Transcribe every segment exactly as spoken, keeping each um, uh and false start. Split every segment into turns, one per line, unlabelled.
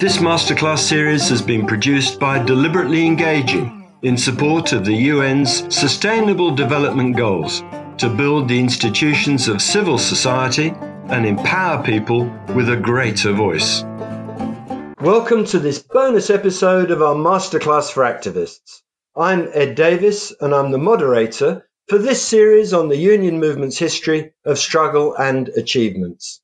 This masterclass series has been produced by Deliberately Engaging in support of the U N's Sustainable Development Goals to build the institutions of civil society and empower people with a greater voice. Welcome to this bonus episode of our Masterclass for Activists. I'm Ed Davis and I'm the moderator for this series on the union movement's history of struggle and achievements.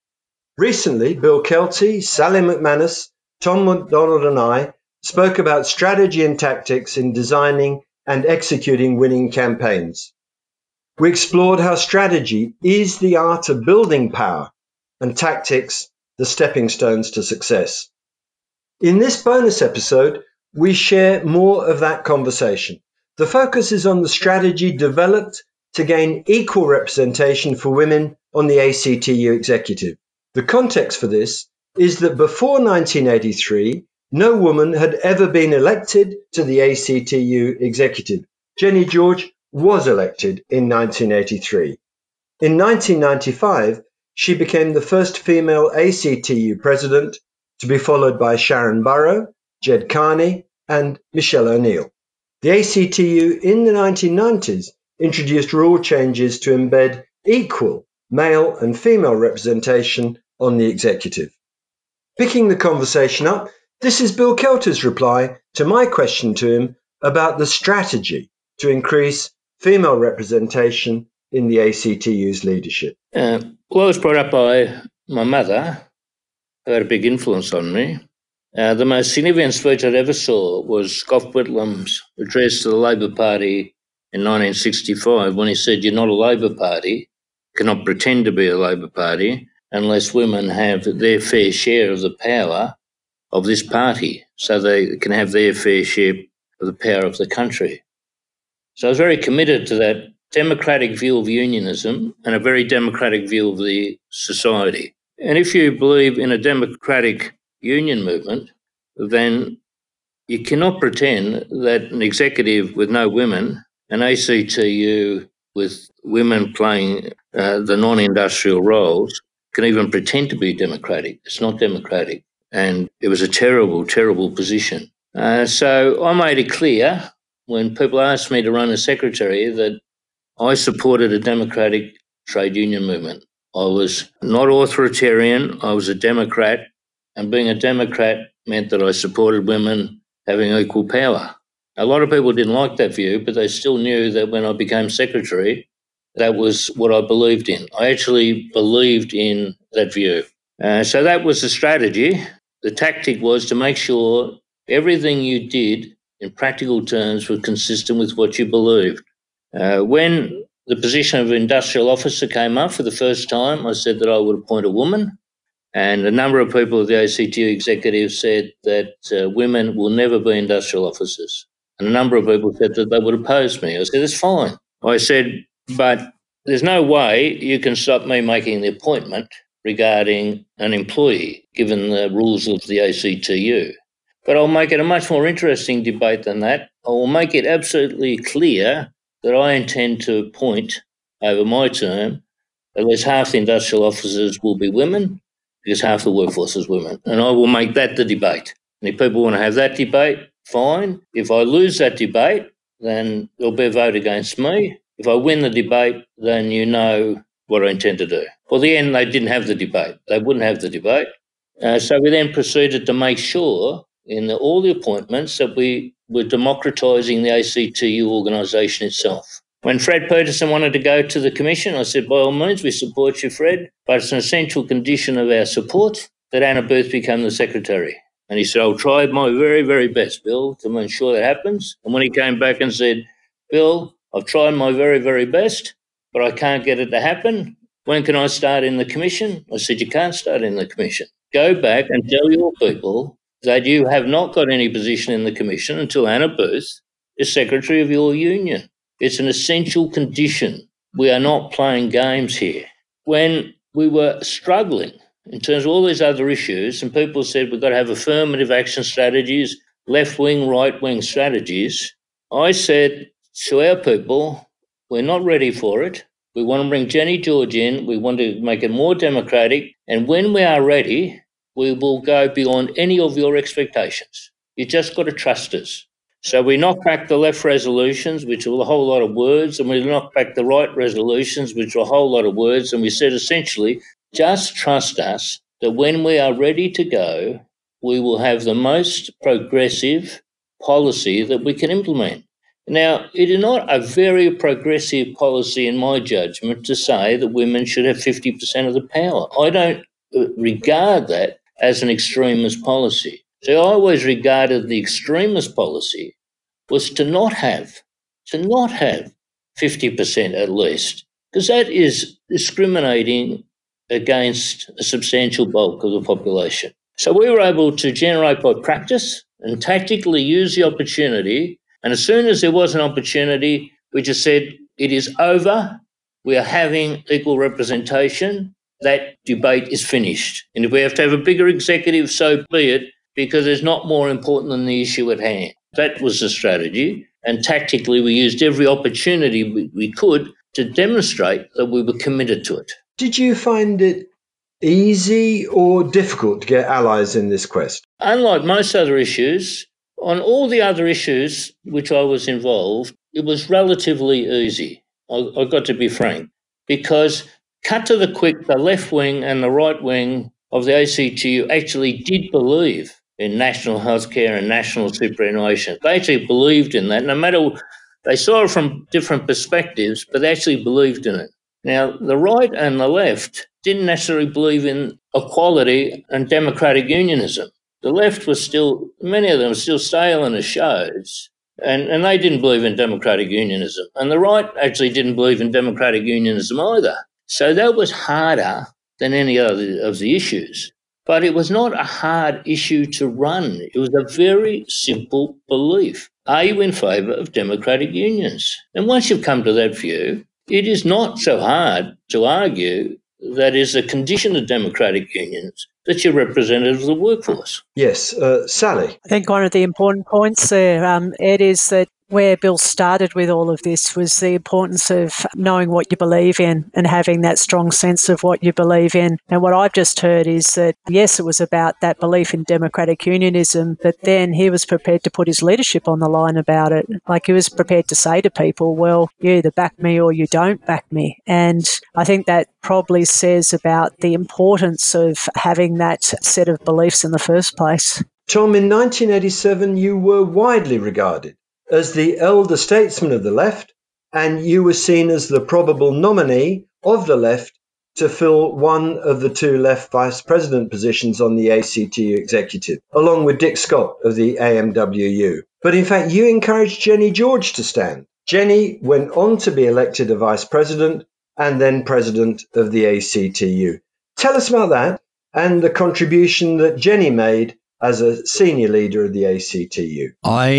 Recently, Bill Kelty, Sally McManus, Tom MacDonald and I spoke about strategy and tactics in designing and executing winning campaigns. We explored how strategy is the art of building power and tactics the stepping stones to success. In this bonus episode, we share more of that conversation. The focus is on the strategy developed to gain equal representation for women on the A C T U executive. The context for this is that before nineteen eighty-three, no woman had ever been elected to the A C T U executive. Jenny George was elected in nineteen eighty-three. In nineteen ninety-five, she became the first female A C T U president, to be followed by Sharon Burrow, Jed Carney, and Michelle O'Neill. The A C T U in the nineteen nineties introduced rule changes to embed equal male and female representation on the executive. Picking the conversation up, this is Bill Kelty's reply to my question to him about the strategy to increase female representation in the A C T U's leadership.
Uh, well, I was brought up by my mother, who had a big influence on me. Uh, the most significant speech I'd ever saw was Gough Whitlam's address to the Labor Party in nineteen sixty-five, when he said, "You're not a Labor Party, cannot pretend to be a Labor Party unless women have their fair share of the power of this party, so they can have their fair share of the power of the country." So I was very committed to that democratic view of unionism and a very democratic view of the society. And if you believe in a democratic union movement, then you cannot pretend that an executive with no women, an A C T U with women playing uh, the non-industrial roles, can even pretend to be democratic. It's not democratic. And it was a terrible, terrible position. Uh, so I made it clear when people asked me to run as secretary that I supported a democratic trade union movement. I was not authoritarian, I was a Democrat, and being a Democrat meant that I supported women having equal power. A lot of people didn't like that view, but they still knew that when I became secretary, that was what I believed in. I actually believed in that view. Uh, so that was the strategy. The tactic was to make sure everything you did in practical terms was consistent with what you believed. Uh, when the position of industrial officer came up for the first time, I said that I would appoint a woman. And a number of people at the A C T U executive said that uh, women will never be industrial officers. And a number of people said that they would oppose me. I said, that's fine. I said, but there's no way you can stop me making the appointment regarding an employee, given the rules of the A C T U. But I'll make it a much more interesting debate than that. I will make it absolutely clear that I intend to appoint over my term at least half the industrial officers will be women, because half the workforce is women. And I will make that the debate. And if people want to have that debate, fine. If I lose that debate, then there'll be a vote against me. If I win the debate, then you know what I intend to do. Well, the end, they didn't have the debate. They wouldn't have the debate. Uh, so we then proceeded to make sure in the, all the appointments that we were democratising the A C T U organisation itself. When Fred Peterson wanted to go to the commission, I said, by all means, we support you, Fred, but it's an essential condition of our support that Anna Booth become the secretary. And he said, I'll try my very, very best, Bill, to ensure that happens. And when he came back and said, Bill, I've tried my very, very best, but I can't get it to happen. When can I start in the commission? I said, you can't start in the commission. Go back and tell your people that you have not got any position in the commission until Anna Booth is secretary of your union. It's an essential condition. We are not playing games here. When we were struggling in terms of all these other issues, and people said we've got to have affirmative action strategies, left-wing, right-wing strategies, I said to our people, we're not ready for it. We want to bring Jenny George in. We want to make it more democratic. And when we are ready, we will go beyond any of your expectations. You just got to trust us. So we knocked back the left resolutions, which were a whole lot of words, and we knocked back the right resolutions, which were a whole lot of words. And we said, essentially, just trust us that when we are ready to go, we will have the most progressive policy that we can implement. Now, it is not a very progressive policy, in my judgment, to say that women should have fifty percent of the power. I don't regard that as an extremist policy. So I always regarded the extremist policy was to not have, to not have fifty percent at least, because that is discriminating against a substantial bulk of the population. So we were able to generate by practice and tactically use the opportunity. And as soon as there was an opportunity, we just said, it is over. We are having equal representation. That debate is finished. And if we have to have a bigger executive, so be it, because it's not more important than the issue at hand. That was the strategy. And tactically, we used every opportunity we, we could to demonstrate that we were committed to it.
Did you find it easy or difficult to get allies in this quest?
Unlike most other issues, on all the other issues which I was involved, it was relatively easy. I, I've got to be frank, because cut to the quick, the left wing and the right wing of the A C T U actually did believe in national health care and national superannuation. They actually believed in that, no matter, they saw it from different perspectives, but they actually believed in it. Now, the right and the left didn't necessarily believe in equality and democratic unionism. The left was still, many of them were still sailing the shows, and, and they didn't believe in democratic unionism. And the right actually didn't believe in democratic unionism either. So that was harder than any other of the issues. But it was not a hard issue to run. It was a very simple belief. Are you in favour of democratic unions? And once you've come to that view, it is not so hard to argue that is a condition of democratic unions that you're representative of the workforce.
Yes. Uh, Sally?
I think one of the important points there, um, Ed, is that where Bill started with all of this was the importance of knowing what you believe in and having that strong sense of what you believe in. And what I've just heard is that, yes, it was about that belief in democratic unionism, but then he was prepared to put his leadership on the line about it. Like, he was prepared to say to people, well, you either back me or you don't back me. And I think that probably says about the importance of having that set of beliefs in the first place.
Tom, in nineteen eighty-seven, you were widely regarded as the elder statesman of the left, and you were seen as the probable nominee of the left to fill one of the two left vice president positions on the A C T U executive, along with Dick Scott of the A M W U. But in fact, you encouraged Jenny George to stand. Jenny went on to be elected a vice president and then president of the A C T U. Tell us about that and the contribution that Jenny made as a senior leader of the A C T U.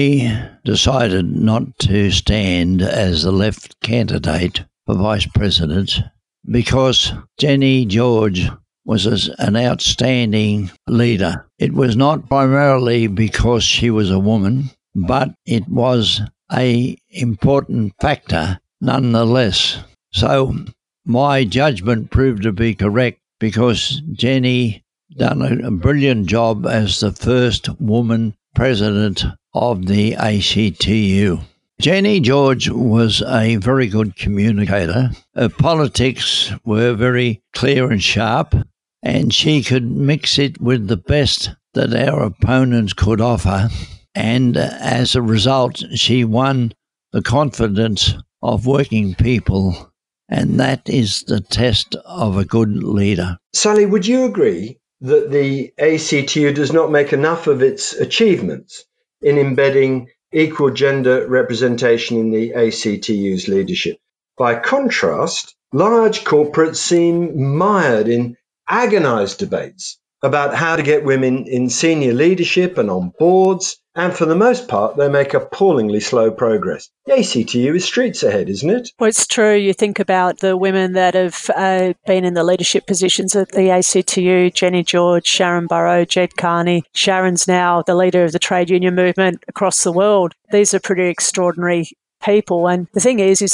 I decided not to stand as the left candidate for vice president because Jenny George was an outstanding leader. It was not primarily because she was a woman, but it was an important factor nonetheless. So my judgment proved to be correct because Jenny done a brilliant job as the first woman president of the A C T U. Jenny George was a very good communicator. Her politics were very clear and sharp, and she could mix it with the best that our opponents could offer. And as a result, she won the confidence of working people, and that is the test of a good leader.
Sally, would you agree that the A C T U does not make enough of its achievements in embedding equal gender representation in the A C T U's leadership? By contrast, large corporates seem mired in agonized debates about how to get women in senior leadership and on boards, and for the most part, they make appallingly slow progress. The A C T U is streets ahead, isn't it?
Well, it's true. You think about the women that have uh, been in the leadership positions at the A C T U, Jenny George, Sharon Burrow, Jed Carney. Sharon's now the leader of the trade union movement across the world. These are pretty extraordinary people. And the thing is, is that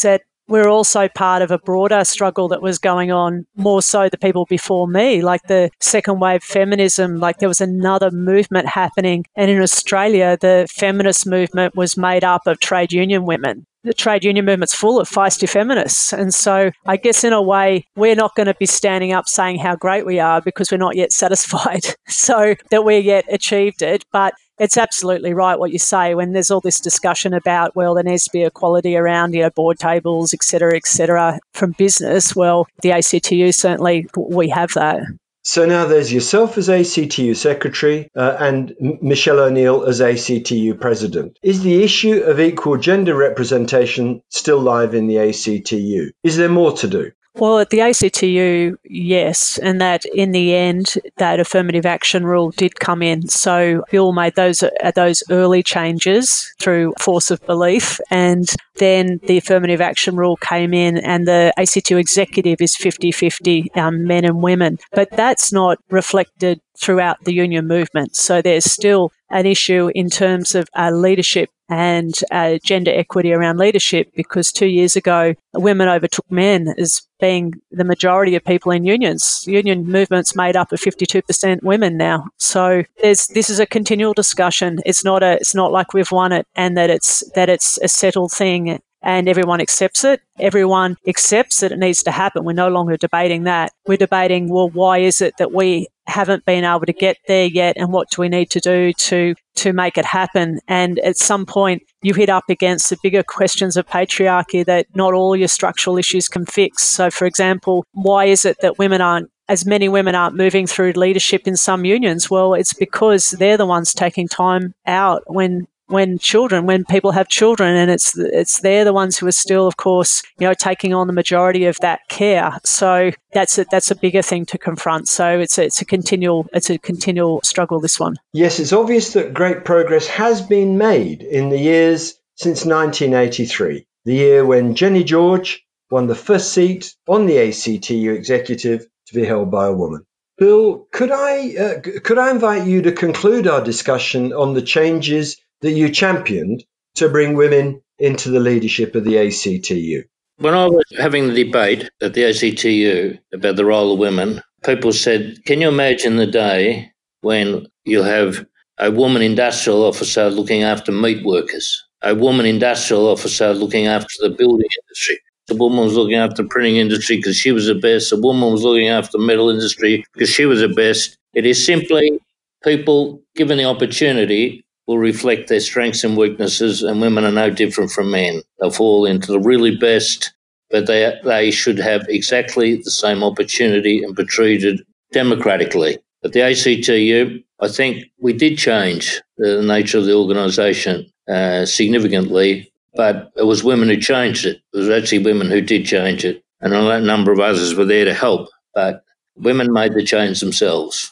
we're also part of a broader struggle that was going on, more so the people before me, like the second wave feminism. Like there was another movement happening. And in Australia, the feminist movement was made up of trade union women. The trade union movement's full of feisty feminists. And so I guess in a way, we're not going to be standing up saying how great we are because we're not yet satisfied so that we're yet achieved it. But it's absolutely right what you say when there's all this discussion about, well, there needs to be equality around, you know, board tables, et cetera, et cetera, from business. Well, the A C T U, certainly we have that.
So now there's yourself as A C T U Secretary uh, and M- Michelle O'Neill as A C T U President. Is the issue of equal gender representation still live in the A C T U? Is there more to do?
Well, at the A C T U, yes, and that in the end, that affirmative action rule did come in. So Bill made those uh, those early changes through force of belief, and then the affirmative action rule came in, and the A C T U executive is fifty-fifty um, men and women. But that's not reflected throughout the union movement. So there's still an issue in terms of uh, leadership and uh, gender equity around leadership, because two years ago, women overtook men as being the majority of people in unions. Union movement's made up of fifty-two percent women now. So there's, this is a continual discussion. It's not a, it's not like we've won it and that it's, that it's a settled thing and everyone accepts it. Everyone accepts that it needs to happen. We're no longer debating that. We're debating, well, why is it that we haven't been able to get there yet, and what do we need to do to to make it happen? And at some point, you hit up against the bigger questions of patriarchy that not all your structural issues can fix. So, for example, why is it that women aren't, as many women aren't moving through leadership in some unions? Well, it's because they're the ones taking time out when when children, when people have children, and it's it's they're the ones who are still, of course, you know, taking on the majority of that care. So that's a, that's a bigger thing to confront. So it's a, it's a continual it's a continual struggle, this one.
Yes, it's obvious that great progress has been made in the years since nineteen eighty-three, the year when Jenny George won the first seat on the A C T U executive to be held by a woman. Bill, could I uh, could I invite you to conclude our discussion on the changes that you championed to bring women into the leadership of the A C T U?
When I was having the debate at the A C T U about the role of women, people said, can you imagine the day when you have a woman industrial officer looking after meat workers, a woman industrial officer looking after the building industry? The woman was looking after the printing industry because she was the best. The woman was looking after the metal industry because she was the best. It is simply people given the opportunity will reflect their strengths and weaknesses, and women are no different from men. They'll fall into the really best, but they they should have exactly the same opportunity and be treated democratically. At the A C T U, I think we did change the nature of the organisation uh, significantly, but it was women who changed it. It was actually women who did change it, and a number of others were there to help, but women made the change themselves.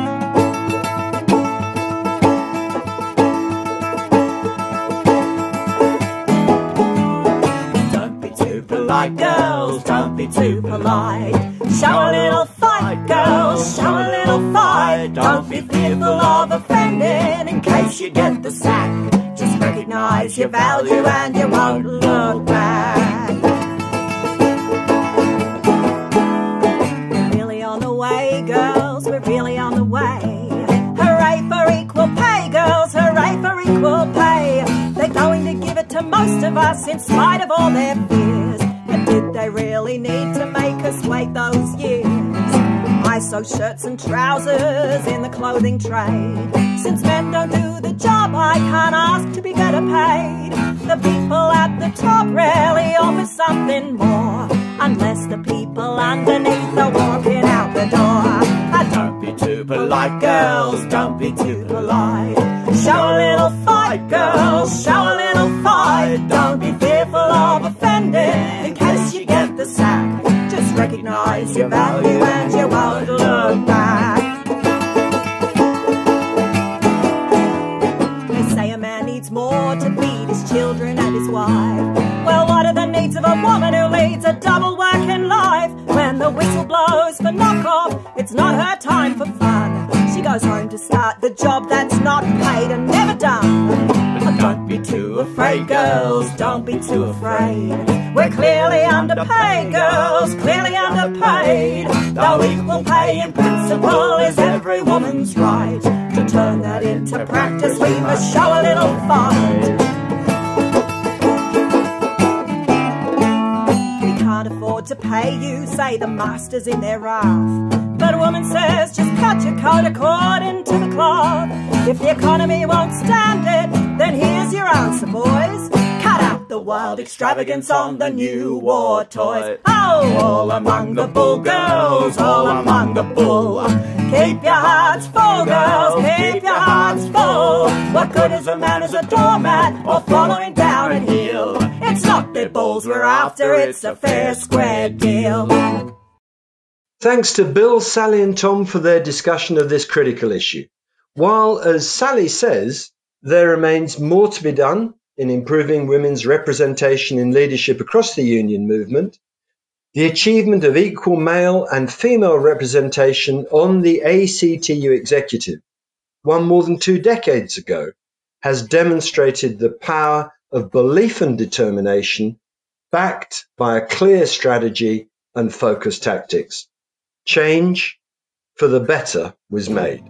Polite girls, don't be too polite. Show a little fight, girls, show a little fight. Don't be fearful of offending in case you get the sack. Just recognise your value and you won't look back. We're really on the way, girls, we're really on the way. Hooray for equal pay, girls, hooray for equal pay. They're going to give it to most of us in spite of all their fears. And did they really need to make us wait those years? I sew shirts and trousers in the clothing trade. Since men don't do the job, I can't ask to be better paid. The people at the top rarely offer something more, unless the people underneath are walking out the door. And don't be too polite, girls, don't be too polite. Show a little fight, girls, show a little fight. Don't be fearful of offending in case you get the sack. Just recognise your value and you won't look back. They say a man needs more to feed his children and his wife. Well, what are the needs of a woman who leads a double working life? When the whistle blows for knock-off, it's not her time for fun. She goes home to start the job that's not paid and never done. But don't be too afraid, girls, don't be too afraid. We're clearly underpaid, girls, clearly underpaid. Though equal pay in principle is every woman's right, to turn that into practice we must show a little fight. We can't afford to pay you, say the masters in their wrath. But a woman says, just cut your coat according to the cloth. If the economy won't stand it, then here's your answer, boys. Cut out the wild extravagance on the new war toys. Oh, all among the bull, girls, all among the bull. Keep your hearts full, girls, keep your hearts full. What good is a man as a doormat or following down at heel? It's not their balls we're after, it's a fair square deal.
Thanks to Bill, Sally and Tom for their discussion of this critical issue. While, as Sally says, there remains more to be done in improving women's representation in leadership across the union movement, the achievement of equal male and female representation on the A C T U executive, one more than two decades ago, has demonstrated the power of belief and determination backed by a clear strategy and focused tactics. Change for the better was made.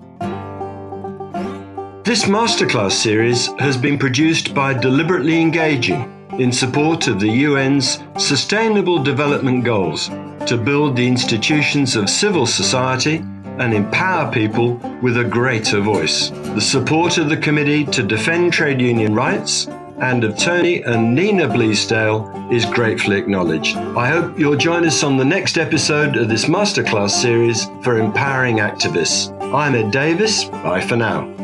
This masterclass series has been produced by Deliberately Engaging in support of the U N's Sustainable Development Goals to build the institutions of civil society and empower people with a greater voice. The support of the Committee to Defend Trade Union Rights and of Tony and Nina Bleasdale is gratefully acknowledged. I hope you'll join us on the next episode of this masterclass series for empowering activists. I'm Ed Davis. Bye for now.